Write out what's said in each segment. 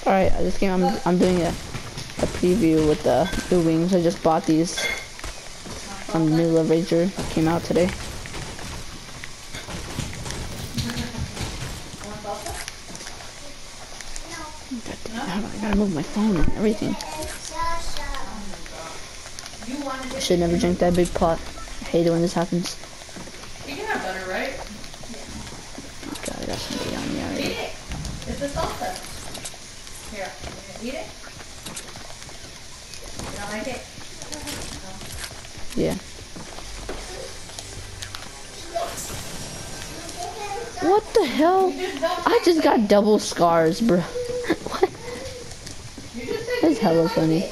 Alright, this game I'm doing a preview with the new wings. I just bought these from the new Love Ranger. Came out today. I gotta move my phone and everything. I should never drink that big pot. I hate it when this happens. You can have butter, right? God, I got something on me already. Eat it. It's the salsa. Here, you gonna eat it? You don't like it? Yeah. What the hell? I just got double scars, bro. What? That's hella funny.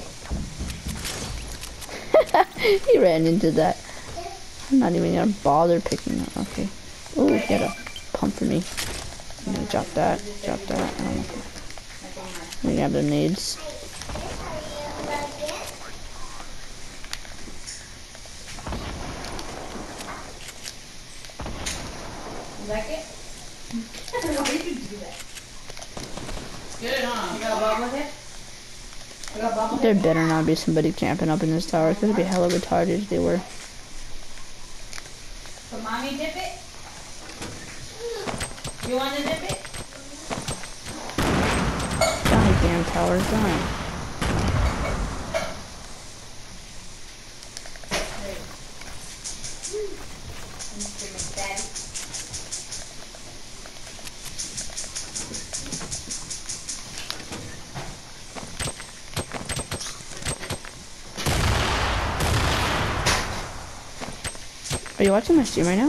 He ran into that. I'm not even gonna bother picking that. Okay. Oh, he got a pump for me. I'm gonna drop that. Drop that. Let me grab the nades. You like it? Why did you do that? Good, huh? You got a bubble hit? You got a bubble hit? There better not be somebody camping up in this tower. It's gonna be hella retarded if they were. So mommy dip it? You want to dip it? Goddamn tower's gone. Are you watching my stream right now?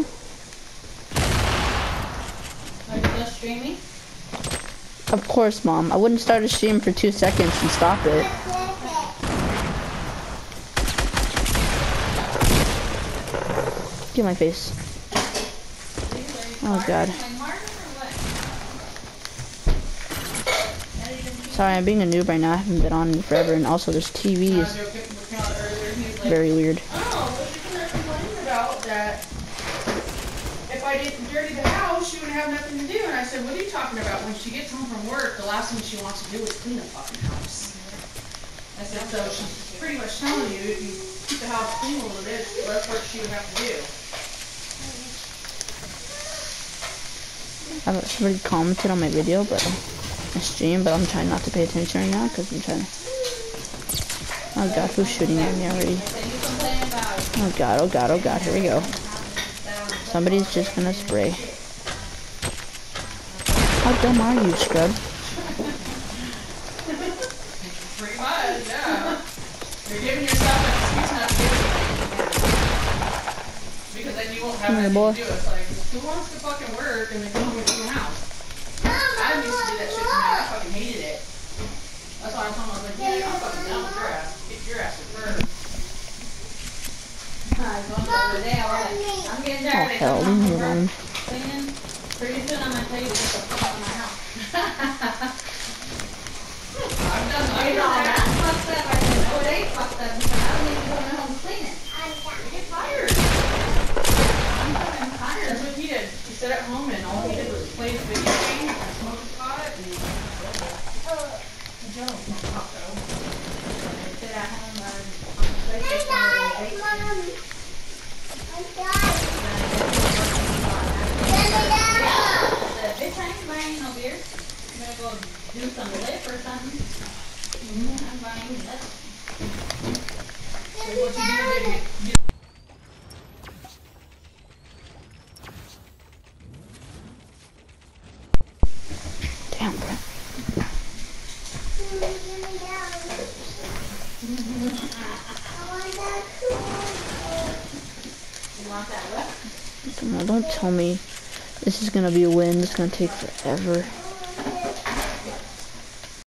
Are you still streaming? Of course, Mom. I wouldn't start a stream for 2 seconds and stop it. Get my face. Oh, God. Sorry, I'm being a noob right now. I haven't been on forever, and also this TV is very weird. That if I didn't dirty the house, she would have nothing to do. And I said, what are you talking about? When she gets home from work, the last thing she wants to do is clean the fucking house. I said, so she's pretty much telling you, if you keep the house clean a little bit, that's what she would have to do. Somebody commented on my video, but my stream, but I'm trying not to pay attention right now because I'm trying to. Oh God, who's shooting at me already? Oh God, oh God, oh God, here we go. Somebody's just gonna spray. How dumb are you, scrub? Pretty much, yeah. You're giving yourself an excuse not to do anything. Because then you won't have anything to do. It's like, who wants to fucking work and then come home and clean the house? I used to do that shit to me. I fucking hated it. That's why I told him, I was like, yeah, I'm fucking done with your ass. Get your ass to work. I'm getting tired of hell, leave me alone. cleaning. Pretty soon I'm gonna tell you to get the fuck out of my house. I've done that. Fucked up. I said, no, it ain't fucked up. Because I don't need to go home and clean it. You get tired. I'm fucking tired. That's what he did. He sat at home and all he did was play the video game and smoke a pot and Joe. Sit at home on the PlayStation and bake. Bitch, I ain't buying no beer. I'm gonna go do some lip or something. I'm buying lip. So what you do, Damn, bro. You want that what? Come on, don't tell me this is gonna be a win. This is gonna take forever.